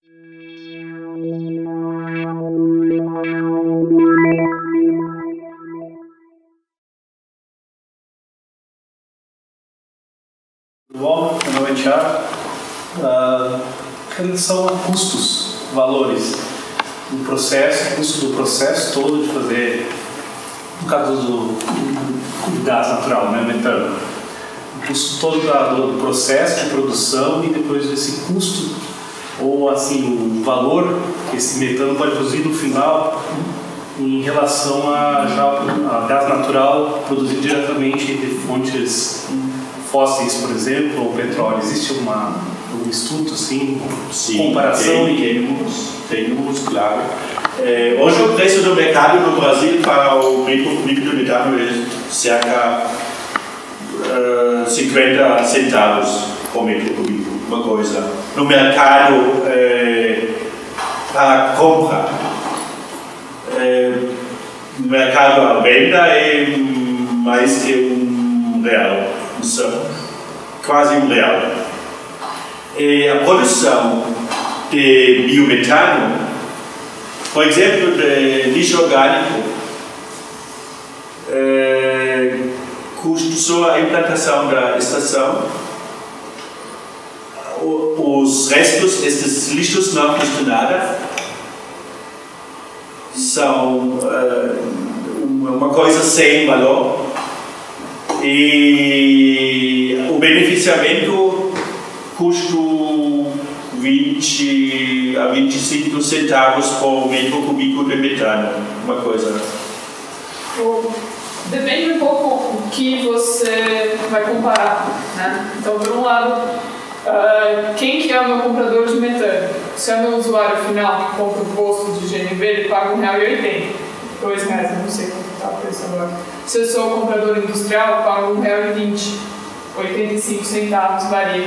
Bom, meu nome é Thiago. Em relação a custos, valores do processo, custo do processo todo de fazer, no caso do gás natural, né, metano, o custo todo do processo de produção e depois desse custo, ou assim, o valor que esse metano pode produzir no final em relação a gás natural produzido diretamente de fontes fósseis, por exemplo, ou petróleo. Existe algum estudo, assim, comparação? Temos, claro. Hoje o preço do mercado no Brasil para o metro cúbico de metano é cerca 50 centavos por metro cúbico, uma coisa. No mercado para compra, no mercado à venda é mais que R$1. Quase R$1. E a produção de biometano, por exemplo, de lixo orgânico, custa só a implantação da estação. Os restos destes lixos não custam nada. São uma coisa sem valor. E o beneficiamento custa 20 a 25 centavos por metro cúbico de metano, uma coisa. Depende um pouco o que você vai comparar, né? Então, por um lado, quem que é o meu comprador de metano? Se é o meu usuário final que compra o posto de GNV, ele paga R$1,80, R$2, eu não sei quanto está o preço agora. Se eu sou comprador industrial, eu pago R$1,20, 85 centavos, varia.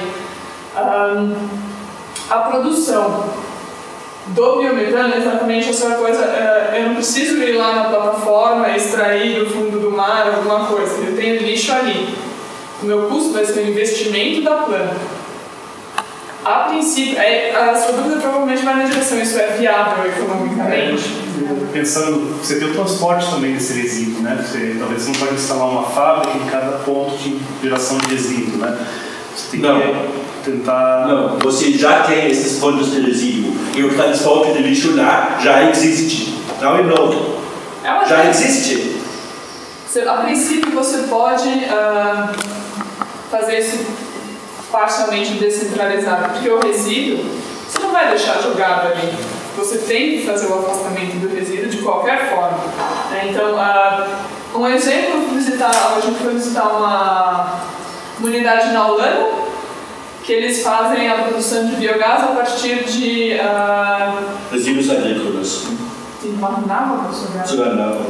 A produção do biometano é exatamente essa coisa. Eu não preciso ir lá na plataforma, extrair do fundo do mar alguma coisa. Eu tenho lixo ali. O meu custo vai ser o investimento da planta. A princípio, a sua dúvida provavelmente vai na direção: isso é viável economicamente? Pensando, você tem o transporte também desse resíduo, né? Talvez você não pode instalar uma fábrica em cada ponto de geração de resíduo, né? Você tem que tentar... Não, você já tem esses pontos de resíduo e o transporte de lixo lá já existe, não é novo. Já existe. A princípio você pode fazer isso parcialmente descentralizado, porque o resíduo você não vai deixar jogado ali. Você tem que fazer o afastamento do resíduo de qualquer forma. Então, um exemplo, a gente foi visitar uma unidade na Holanda, que eles fazem a produção de biogás a partir de... resíduos agrícolas. De Marnava, professor?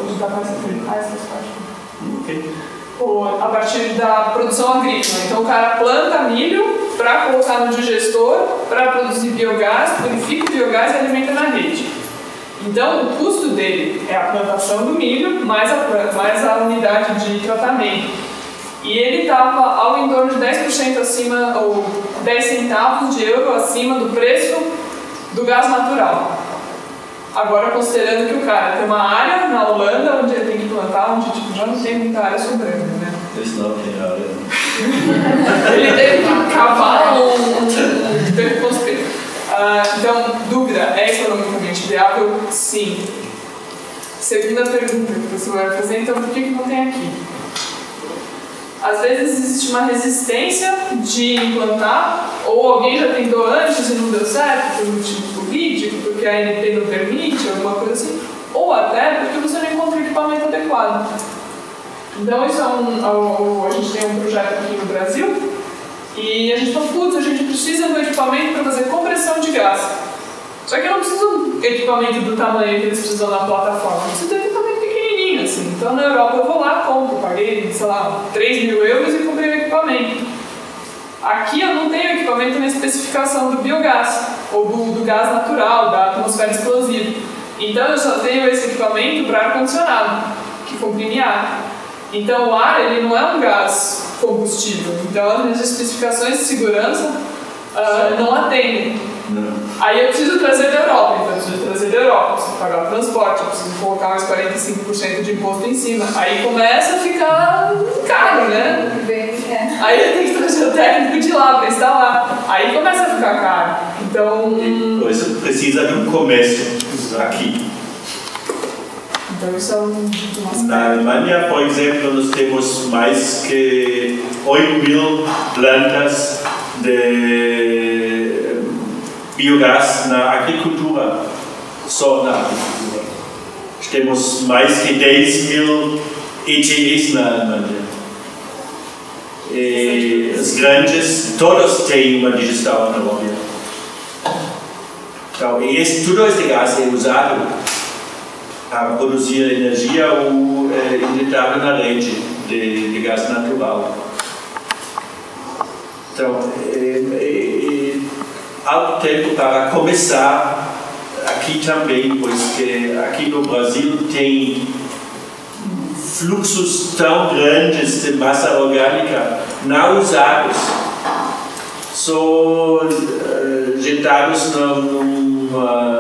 A partir da produção agrícola. Então o cara planta milho para colocar no digestor, para produzir biogás, purifica o biogás e alimenta na rede. Então o custo dele é a plantação do milho mais a unidade de tratamento. E ele estava ao em torno de 10% acima, ou 10 centavos de euro acima do preço do gás natural. Agora, considerando que o cara tem uma área na Holanda onde ele tem que plantar, onde já não tem muita área sobrando, né? Eles não têm área. Ele teve que cavar teve que construir. Então, dúvida, é economicamente viável? Sim. Segunda pergunta que você vai fazer, então, por que não tem aqui? Às vezes existe uma resistência de implantar, ou alguém já tentou antes e não deu certo, por motivo político, porque a ANP não permite, alguma coisa assim, ou até porque você não encontra o equipamento adequado. Então isso a gente tem um projeto aqui no Brasil, e a gente falou, putz, a gente precisa do equipamento para fazer compressão de gás. Só que eu não preciso do equipamento do tamanho que eles precisam na plataforma, eu preciso do equipamento pequenininho, assim. Então na Europa eu vou lá, compro, paguei, sei lá, 3.000 euros e comprei o equipamento. Aqui eu não tenho equipamento na especificação do biogás, ou do gás natural, da atmosfera explosiva. Então eu só tenho esse equipamento para ar-condicionado, que comprime ar. Então o ar ele não é um gás combustível, então as minhas especificações de segurança não atendem. Não. Aí eu preciso trazer da Europa, então eu preciso trazer da Europa, eu preciso pagar o transporte, eu preciso colocar mais 45% de imposto em cima. Aí começa a ficar caro, né? Aí eu tenho que trazer o técnico de lá para instalar. Aí começa a ficar caro. Então. Pois precisa de um comércio aqui. Então isso é um. Na Alemanha, por exemplo, nós temos mais que 8.000 plantas de biogás na agricultura, só na agricultura. Temos mais que 10.000 ETEs na Alemanha. E os grandes, todos têm uma digestão anaeróbia. Então, tudo este gás é usado para produzir energia ou injetado na rede de gás natural. Então, há tempo para começar aqui também, pois que aqui no Brasil tem fluxos tão grandes de massa orgânica não usados, só injetados num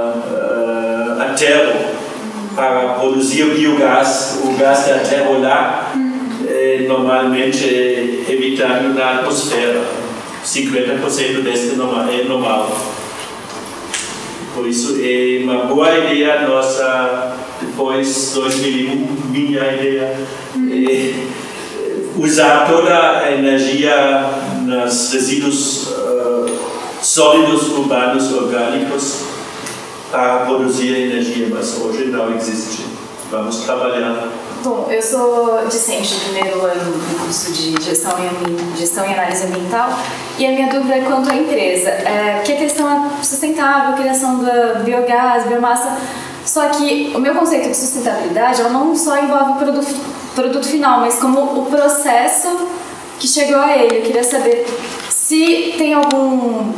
aterro para produzir biogás, o gás da aterro lá, normalmente evitando na atmosfera. 50% deste é normal. Por isso é uma boa ideia nossa, depois 2001, minha ideia, usar toda a energia nos resíduos sólidos urbanos orgânicos para produzir energia, mas hoje não existe. Vamos trabalhar. Bom, eu sou discente do primeiro ano do curso de gestão e análise ambiental, e a minha dúvida é quanto à empresa. Porque a questão é sustentável, a criação da biogás, biomassa, só que o meu conceito de sustentabilidade ela não só envolve o produto final, mas como o processo que chegou a ele. Eu queria saber se tem algum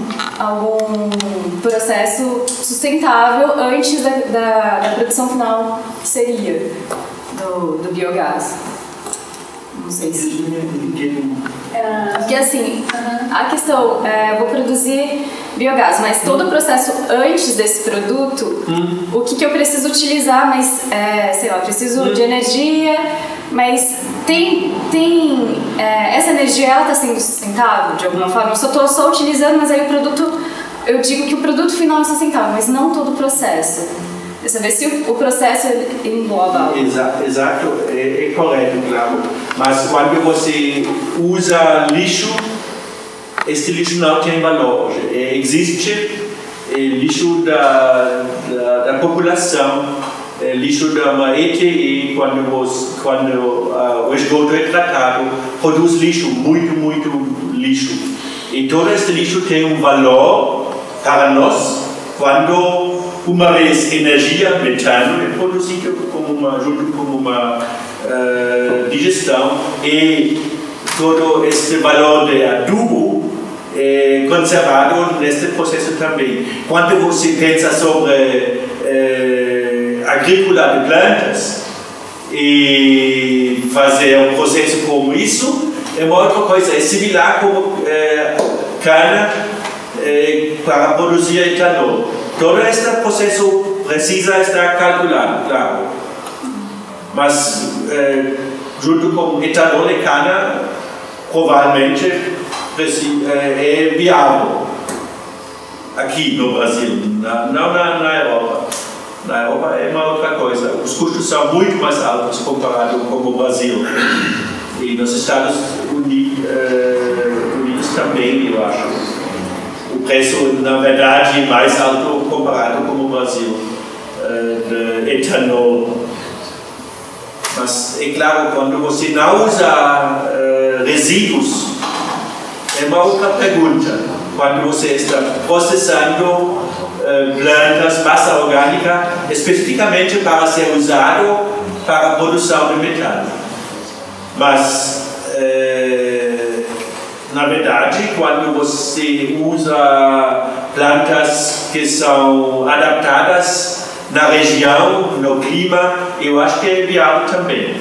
processo sustentável antes da produção final, que seria do biogás. Não sei se... Porque assim, a questão é, eu vou produzir biogás, mas todo o processo antes desse produto, o que eu preciso utilizar, mas, sei lá, eu preciso de energia, mas essa energia, ela está sendo sustentável de alguma forma? Eu só estou só utilizando, mas aí o produto, eu digo que o produto final é sustentável, mas não todo o processo. É saber se o processo engloba. Exato, é correto, claro. Mas quando você usa lixo, este lixo não tem valor. Existe lixo da população, lixo de uma ETE, quando o esgoto é tratado, produz lixo, muito lixo. E todo esse lixo tem um valor para nós quando uma vez energia, metano, é produzido junto com uma digestão, e todo esse valor de adubo é conservado neste processo também. Quando você pensa sobre agricultura de plantas e fazer um processo como isso, é uma outra coisa, é similar como cana para produzir etanol. Todo este processo precisa estar calculado, claro. Mas, junto com etanol e cana, provavelmente é viável aqui no Brasil, não na Europa. Na Europa é uma outra coisa. Os custos são muito mais altos comparado com o Brasil. E nos Estados Unidos também, eu acho. O preço, na verdade, mais alto comparado com o Brasil, de etanol. Mas, é claro, quando você não usa resíduos, é uma outra pergunta. Quando você está processando plantas, massa orgânica, especificamente para ser usado para a produção de metano. Mas, na verdade, quando você usa plantas que são adaptadas na região, no clima, eu acho que é viável também.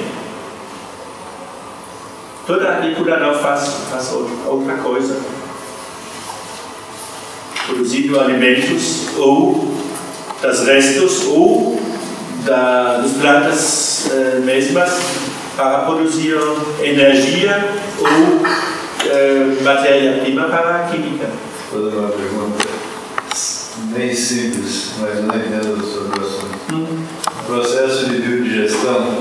Toda a agricultura não faz outra coisa. produzindo alimentos ou das restos ou das plantas mesmas para produzir energia ou matéria-prima para a química. Vou dar uma pergunta bem simples, mas não entendo sobre o assunto. O processo de biodigestão,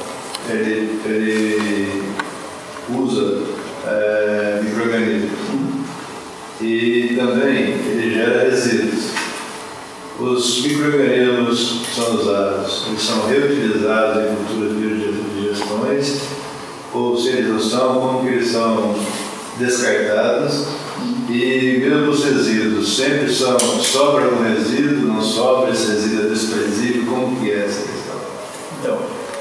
ele usa micro-organismos e também ele gera resíduos. Os micro-organismos são usados, eles são reutilizados em culturas biodigestões, ou se eles não são, como que eles são descartados, e mesmo os resíduos sempre sobra um resíduo, não sobra, esse resíduo é desprezível, como que é essa questão? Então,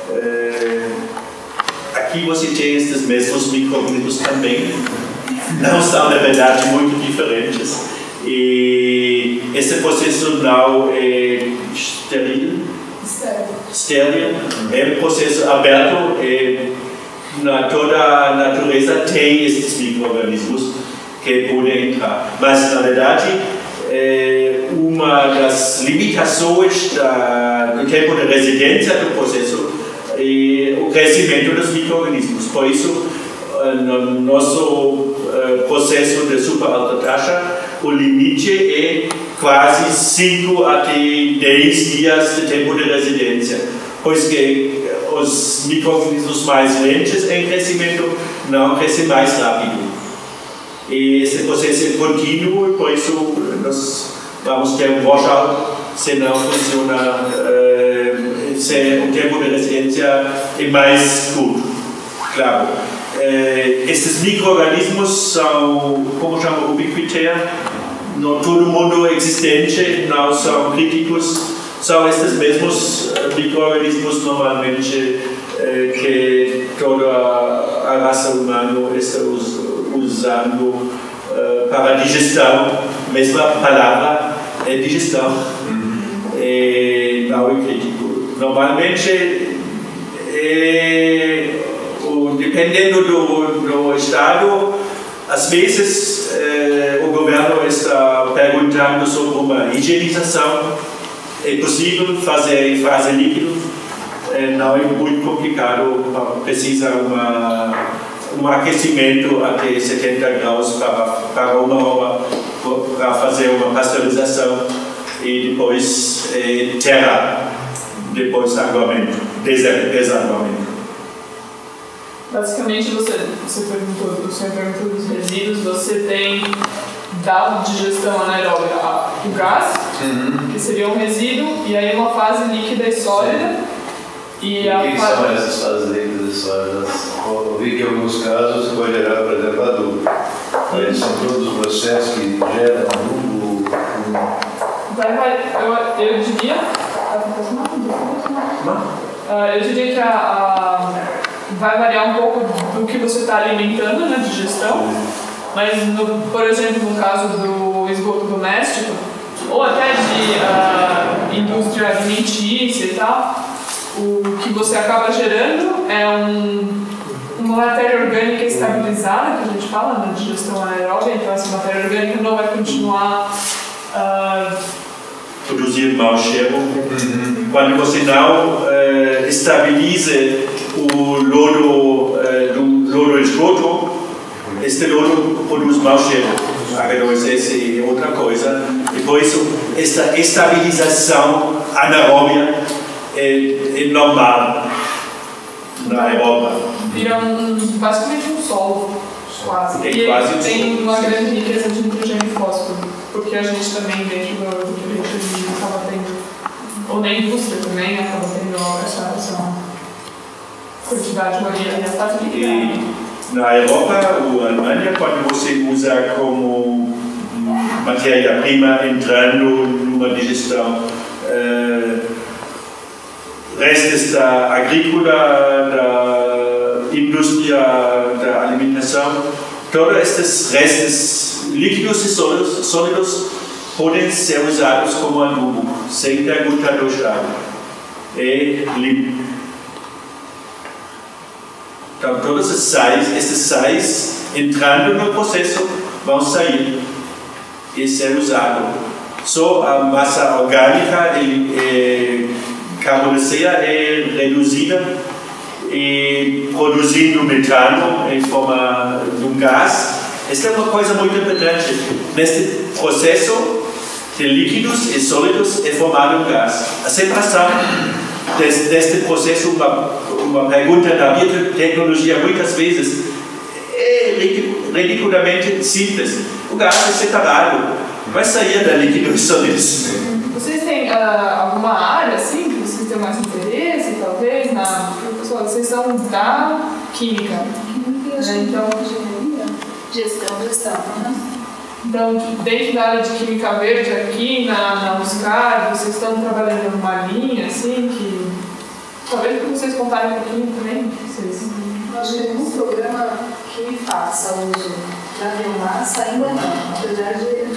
aqui você tem estes mesmos micro-organismos também, não são na verdade muito diferentes, e esse processo não é estéril, é um processo aberto, toda a natureza tem esses micro-organismos que podem entrar. Mas, na verdade, uma das limitações do tempo de residência do processo é o crescimento dos micro-organismos. Por isso, no nosso processo de super alta taxa, o limite é quase 5 até 10 dias de tempo de residência, pois que os micro-organismos mais lentos em crescimento não crescem mais rápido. E esse processo é contínuo, por isso nós vamos ter um washout se não funciona, se o tempo de residência é mais curto. Claro, esses micro-organismos são, como chama, ubiquitários, não todo mundo existente, não são críticos, são estes mesmos micro-organismos normalmente que toda a raça humana está usando para digestão, mesma palavra é digestão, não é crítico. Normalmente, dependendo do estado, às vezes o governo está perguntando sobre uma higienização. É possível fazer em fase líquida, não é muito complicado, precisa um aquecimento até 70 graus para uma hora para fazer uma pasteurização e depois terra, depois aguamento, desaguamento. Basicamente, você perguntou dos resíduos, você tem da digestão anaeróbica o gás, que seria um resíduo, e aí uma fase líquida e sólida. E o que são essas fases líquidas e sólidas? Eu vi que em alguns casos você pode gerar, por exemplo, adubo. Eles são todos os processos que geram adubo. Eu diria. Eu diria que vai variar um pouco do que você está alimentando na digestão, mas, por exemplo, no caso do esgoto doméstico, ou até de indústria alimentícia e tal, o que você acaba gerando é uma matéria orgânica estabilizada, que a gente fala na digestão anaeróbica, então essa matéria orgânica não vai continuar produzir mau cheiro. Quando você não estabiliza o lodo esgoto, este lodo produz mau cheiro. Essa é outra coisa. E por isso, esta estabilização anaeróbica é normal na Europa. Vira basicamente um solo, quase. E ele tem uma grande riqueza de nitrogênio e fósforo, porque a gente também, dentro do que a gente acaba tendo, ou na indústria também, acaba tendo essa quantidade de a fase líquida. Na Europa ou na Alemanha, quando você usa como matéria-prima entrando numa digestão, restos da agrícola, da indústria da alimentação, todos estes restos líquidos e sólidos podem ser usados como adubo, sem pergunta do Estado. É limpo. Então, todos esses sais entrando no processo vão sair. e ser usado. Só a massa orgânica carbonífera é reduzida e produzindo metano em forma de um gás. Esta é uma coisa muito importante. Neste processo de líquidos e sólidos é formado um gás. A separação deste processo, uma pergunta na biotecnologia muitas vezes, é ridiculamente simples. O gás é separado, vai sair da líquido e sólidos. Vocês têm alguma área assim que vocês têm mais interesse, talvez? Pessoal, vocês são da química. Então, Gestão. Então, dentro da área de Química Verde aqui na UFSCar, vocês estão trabalhando numa linha assim que talvez para vocês contarem um pouquinho também. Nós temos um programa que faça uso da biomassa, ainda não, apesar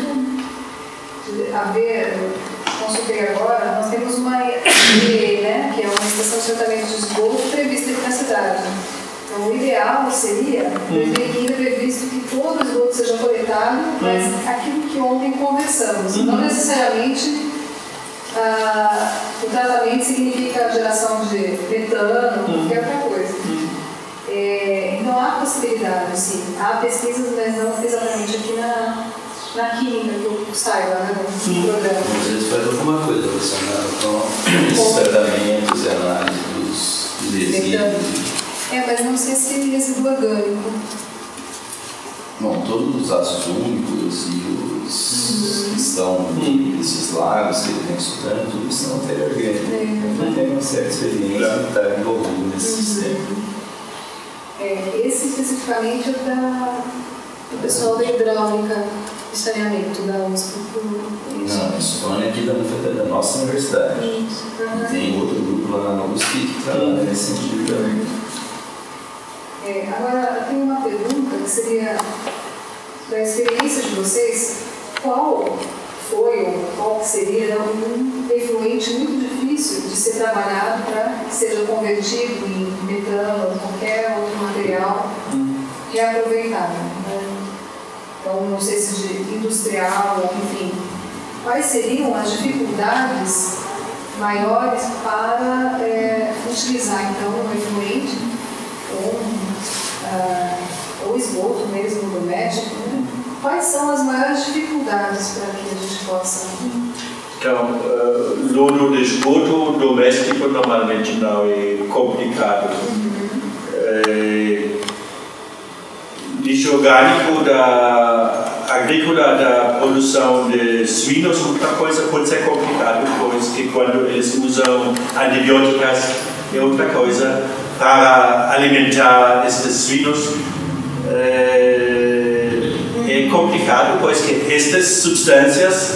de haver, consultei agora, nós temos uma IE, né, que é uma estação de tratamento de esgoto prevista aqui na cidade. Então, o ideal seria, ainda previsto que todo o esgoto seja coletado, mas aquilo que ontem conversamos, não necessariamente o tratamento significa a geração de metano, qualquer outra coisa. Então, há possibilidade, sim. Há pesquisas, mas não exatamente aqui na química, que eu saiba, né, no programa. Às vezes faz alguma coisa relacionada com esses tratamentos e análise dos resíduos. Mas não sei se tem resíduo orgânico. Bom, todos os ácidos úmicos e os que estão nesses lagos que ele vem estudando, tudo isso é matéria orgânica. Então tem uma certa experiência que está envolvida nesse sistema. Esse especificamente é do pessoal da hidráulica e saneamento da USP. Não, isso não é aqui da nossa universidade. E tem outro grupo lá na USP que trabalha nesse sentido também. Agora, eu tenho uma pergunta que seria da experiência de vocês, qual foi ou qual seria um efluente muito difícil de ser trabalhado para que seja convertido em metano ou qualquer outro material reaproveitado, né? Então, não sei se de industrial, enfim. Quais seriam as dificuldades maiores para utilizar, então, um efluente ou esgoto mesmo doméstico, né? Quais são as maiores dificuldades para que a gente possa... Então, lodo de esgoto doméstico normalmente não é complicado. Lixo orgânico da agrícola, da produção de suínos, outra coisa pode ser complicado, pois que quando eles usam antibióticos é outra coisa para alimentar estes suínos. É complicado, pois que estas substâncias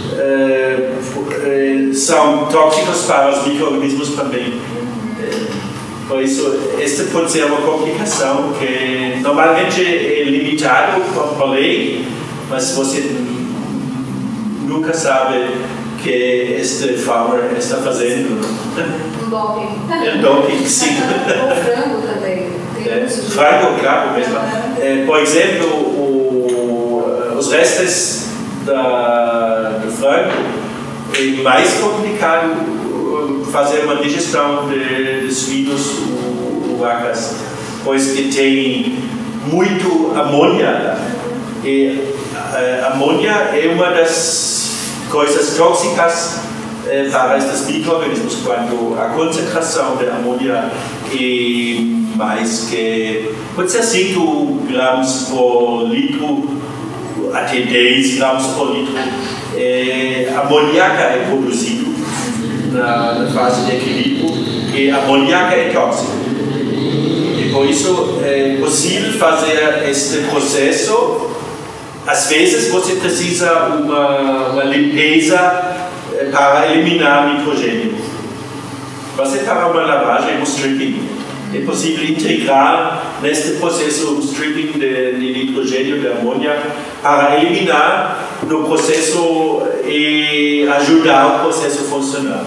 são tóxicas para os micro-organismos também. Por isso, esta pode ser uma complicação que normalmente é limitado por lei, mas você nunca sabe que este farmer está fazendo. Doping. Doping, sim. O frango também. Frango, claro, mesmo. Por exemplo, os restos do frango é mais complicado fazer uma digestão de suínos ou vacas, pois que tem muito amônia. E amônia é uma das coisas tóxicas para estes micro-organismos, quando a concentração de amônia é mais que, pode ser 5 gramas por litro, até 10 gramas por litro. Amoníaca é produzido na fase de equilíbrio e amoníaca é tóxico. E por isso é possível fazer este processo. Às vezes você precisa uma limpeza para eliminar nitrogênio. Você para uma lavagem, um stripping, é possível integrar neste processo um stripping de nitrogênio, de amônia, para eliminar no processo e ajudar o processo a funcionar.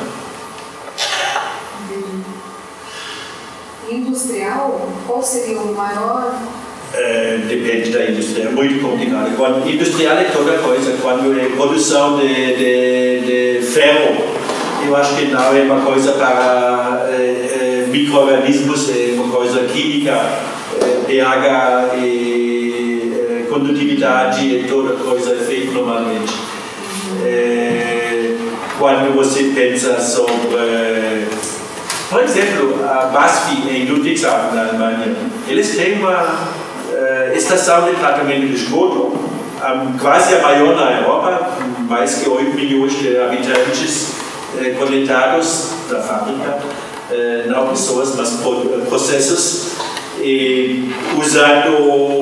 Industrial, qual seria o maior depende da indústria, é muito complicado. Quando industrial é toda coisa, quando é produção de ferro, eu acho que não é uma coisa para micro-organismos, é uma coisa química, pH e condutividade, é toda coisa feita normalmente. Quando você pensa sobre, por exemplo, a BASF em Ludwigshafen, na Alemanha, eles têm uma estação de tratamento de esgoto, quase a maior na Europa, mais que 8 milhões de habitantes conectados da fábrica, não pessoas, mas processos, e usando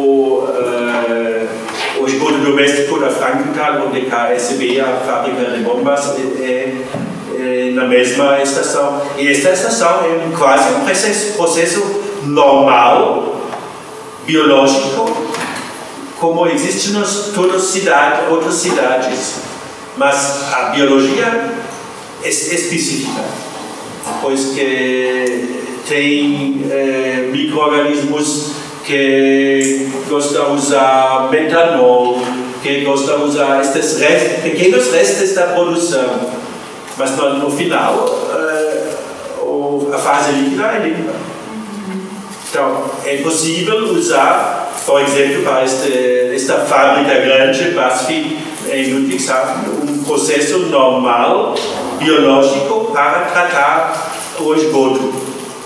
o esgoto doméstico da Frankenthal, onde KSB, a fábrica de bombas, na mesma estação. E esta estação é quase um processo normal, biológico, como existe em todas outras cidades. Mas a biologia é específica, pois que tem micro-organismos que gostam de usar metanol, que gostam de usar estes pequenos restos da produção. Mas no final, a fase líquida é limpa. Então, é possível usar, por exemplo, para esta fábrica grande, BASF, em Ludwigshafen, um processo normal, biológico, para tratar o esgoto.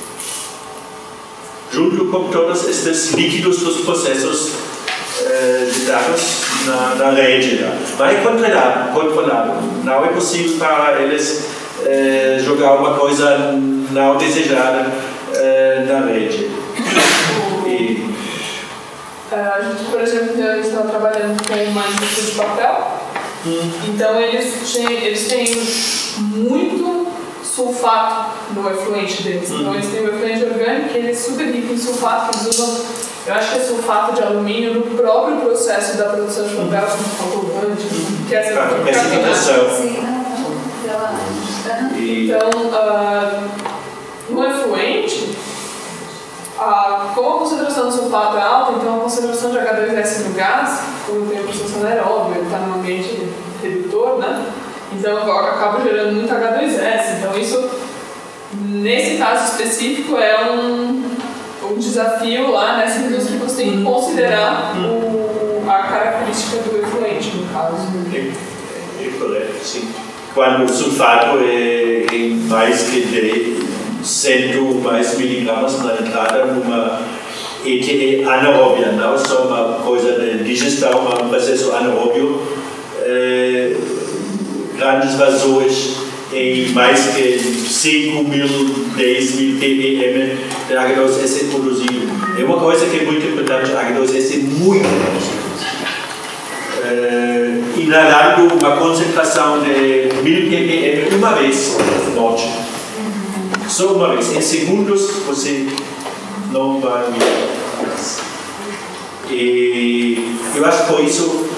Junto com todos estes líquidos dos processos dados na rede. Mas é controlado. Não é possível para eles jogar uma coisa não desejada na rede. A gente, por exemplo, estava trabalhando com uma indústria de papel. Então eles têm muito sulfato no efluente deles. Então eles têm o efluente orgânico e ele é super rico em sulfato. Eles usam, eu acho que é sulfato de alumínio no próprio processo da produção de papel, como colorante, que é essa precipitação. Então, no efluente, como a concentração de sulfato é alta, então a concentração de H2S no gás, como tem a processo anaeróbio, ele está no ambiente redutor, né? Então acaba gerando muito H2S. Então isso, nesse caso específico, é um desafio lá nessa indústria que você tem que considerar a característica do efluente, no caso. É correto, sim. Quando o sulfato é mais que 100 mais miligramas na entrada, numa ETE anaeróbia, não só uma coisa de digestão, mas um processo anaeróbio, grandes vazões em mais que 5.000, 10.000 ppm de H2S produzido. É uma coisa que é muito importante, H2S é muito produzido. Inalando uma concentração de 1.000 ppm uma vez na noite. Só uma vez. Em segundos você não vai ver. E eu acho que por isso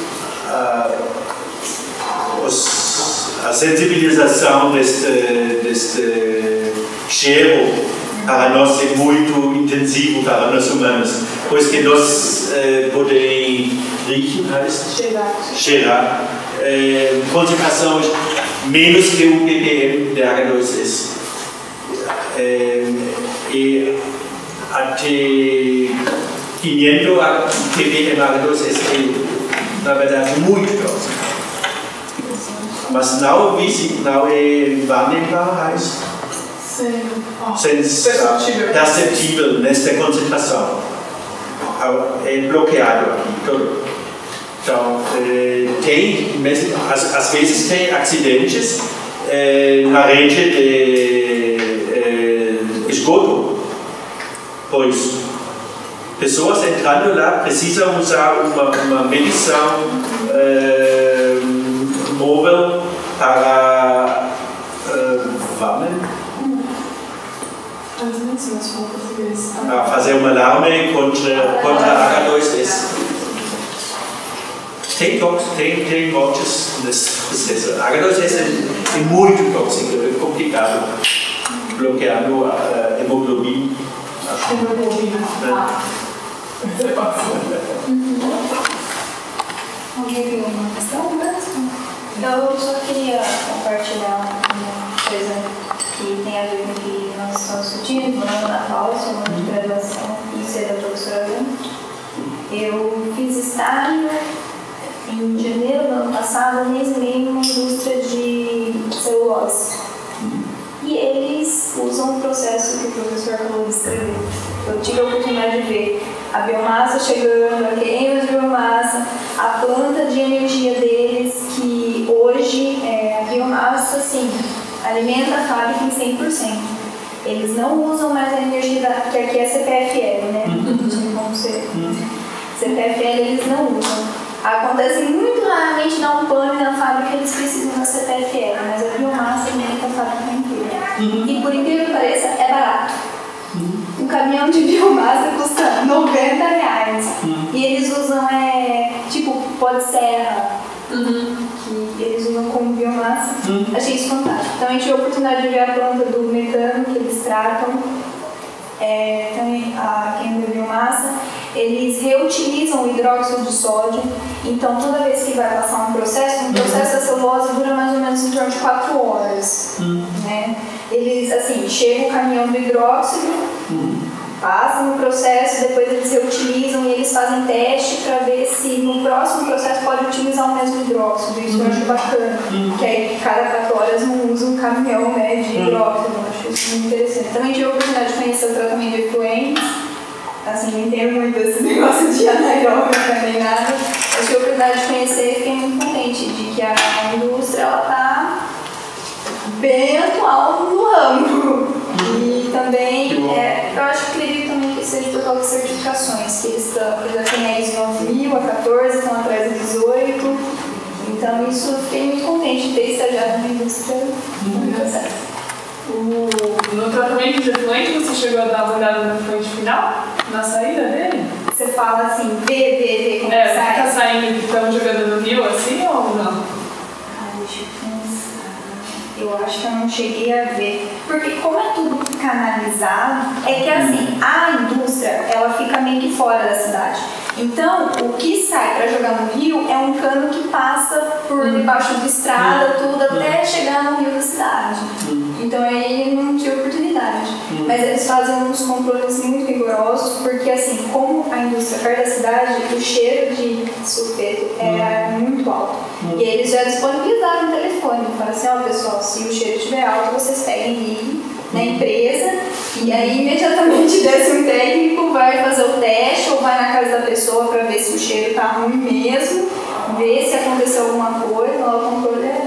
a sensibilização deste cheiro para nós é muito intensivo para nós humanos, pois que nós podemos cheirar concentrações menos que 1 ppm de H2S. E até 500 ppm H2S é, na verdade, muito próximo. Mas não é wahrnehmbar, perceptível nesta concentração. É bloqueado aqui todo. Então, às vezes tem acidentes na rede de esgoto, pois pessoas entrando lá precisam usar uma medição móvel para fazer um alarme contra H2S. Tem mortes nesse processo. H2S é muito tóxico, é complicado, bloqueando a hemoglobina. Alguém tem uma questão? Eu só queria compartilhar uma coisa que tem a ver com o que nós estamos discutindo, no ano da Apoio, no de graduação e ser da professora Werner. Eu fiz estágio em janeiro do ano passado, um mês e meio, numa indústria de celulose. E eles usam o processo que o professor acabou de escrever. Eu tive a oportunidade de ver a biomassa chegando, a queima de biomassa, a planta de energia deles, que hoje a biomassa, assim, alimenta a fábrica em 100%. Eles não usam mais a energia que aqui é CPFL, né? Como CPFL eles não usam. Acontece muito raramente dar um pane na fábrica, eles precisam da CPFL, mas a biomassa alimenta a fábrica inteira. E por incrível que pareça, é barato. Um caminhão de biomassa custa R$90. E eles usam, tipo, pó de serra, que eles usam como biomassa. Achei isso fantástico. Então a gente tive a oportunidade de ver a planta do metano que eles tratam, também a queima de biomassa. Eles reutilizam o hidróxido de sódio. Então toda vez que vai passar um processo da celulose dura mais ou menos em torno de 4 horas. Né? Eles, assim, chega o caminhão do hidróxido, passa no processo, depois eles reutilizam e eles fazem teste para ver se no próximo processo pode utilizar o mesmo hidróxido. Isso eu acho bacana, que aí cada 4 horas não usa um caminhão, né, de hidróxido. Eu acho isso muito interessante. Também tive a oportunidade de conhecer o tratamento de efluentes. Assim, não entendo muito esse negócio de anaeróbica nem nada. Eu tive a oportunidade de conhecer e fiquei muito contente de que a indústria está bem atual no ramo. E também, eu acho que acredito também que seja por causa das certificações, que eles já têm a ISO 9000, a 14, estão atrás da 18. Então, isso fiquei muito contente de ter estagiado na indústria. No tratamento de efluente, você chegou a dar uma olhada no efluente final? Na saída dele? Você fala assim, ver como sai? Fica saindo, que estão jogando no rio assim ou não? Deixa eu pensar. Eu acho que eu não cheguei a ver. Porque como é tudo canalizado, é que assim, a indústria, ela fica meio que fora da cidade. Então, o que sai para jogar no rio é um cano que passa por debaixo de estrada, tudo, até chegar no rio da cidade. Então, aí não tive oportunidade. Mas eles fazem uns controles muito rigorosos, porque assim, como a indústria perto da cidade, o cheiro de sulfeto é muito alto. E eles já disponibilizaram o telefone. Falaram assim, ó pessoal, se o cheiro estiver alto, vocês peguem e liguem na empresa, e aí imediatamente desce um técnico, vai fazer o teste ou vai na casa da pessoa para ver se o cheiro está ruim mesmo, ver se aconteceu alguma coisa. Lá o controle é